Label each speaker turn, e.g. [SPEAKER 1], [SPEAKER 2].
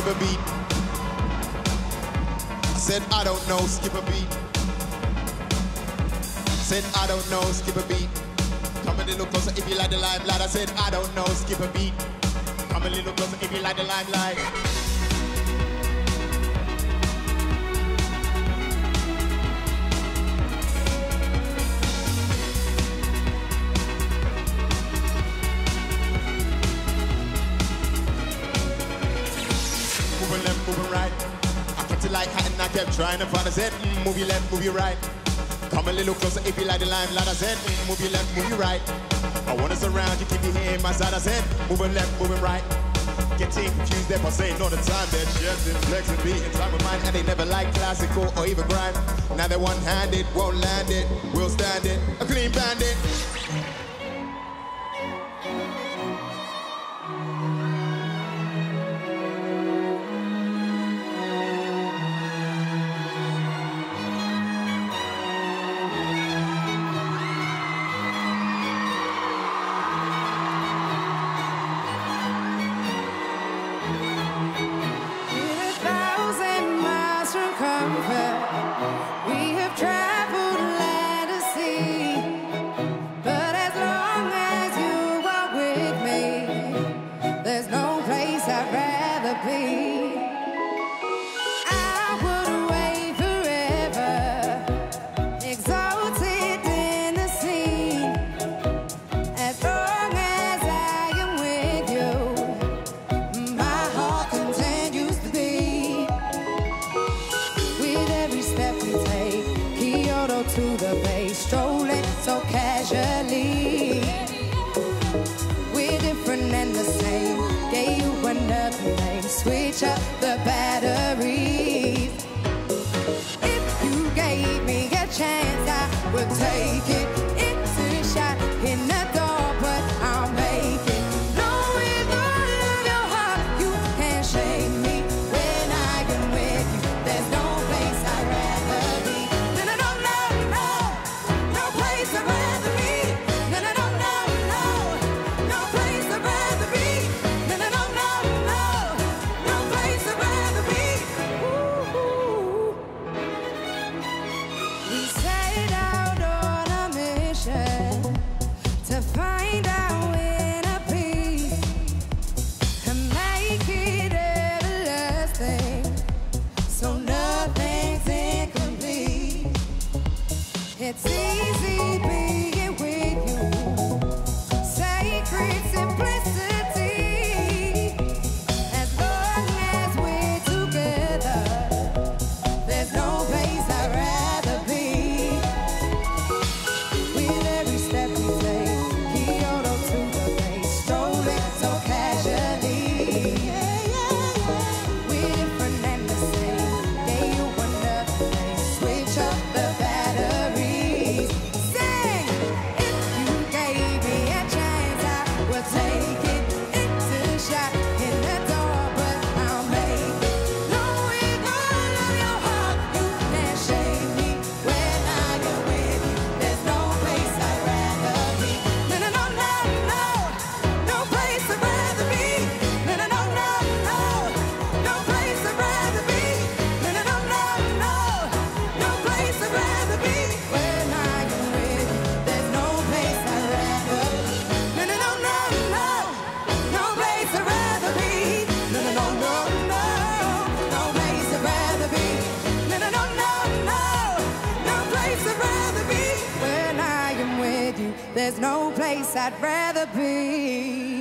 [SPEAKER 1] skip a beat. I said, I don't know, skip a beat. Said, I don't know, skip a beat. Come a little closer if you like the limelight. I said, I don't know, skip a beat. Come a little closer if you like the limelight. Moving left, moving right. I kept it like hat and I kept trying to find. I said, move your left, move your right. Come a little closer if you like the limelight. I said, move your left, move your right. I want to surround you, keep your here in my side. I said, moving left, moving right. Getting confused there by saying all the time they're shifting, flexing, beating time of mine, and they never like classical or even grime. Now they're one-handed, won't land it, we'll stand it, a clean bandit.
[SPEAKER 2] We have traveled land and sea, but as long as you are with me, there's no place I'd rather be. I would wait forever, exalted in the scene, as long as I am with you, my heart continues to beat. With every step we take, Kyoto to the bay, strolling so casually. We're different and the same, gave you another name, switch up the batteries. If you gave me a chance, I would take it. It's a shot in the door, but I'll make it. Knowing all of your heart, you can't shake me when I am with you. There's no place I'd rather be. No, no, no, no, no. No place I'd rather be. No, no, no, no, no. No place I'd rather be. No, no, no, no, no. No place I'd rather be. Ooh. We set out on a mission to find our inner peace and make it everlasting, so nothing's incomplete. It's easy being with you, sacred simplicity. As long as we're together, there's no place I'd rather be. With every step we take, Kyoto to the bay, strolling so casually. We're different and the same, gave you another name, switch up the batteries. Sing! If you gave me a chance, I would take it. It's a shot in the door, but I'll make it. Knowing all of your heart, you can't shake me when I am with you. There's no place I'd rather be. No, no, no, no, no. No place I'd rather be. No, no, no, no, no. No place I'd rather be. No, no, no, no, no. No place I'd rather be. When I am with you, there's no place I'd rather be. No, no, no, no, no. No place I'd rather be. No, no, no, no, no. No place I'd rather be. No, no, no, no, no. No place I'd rather be. When I am with you, there's no place I'd rather be.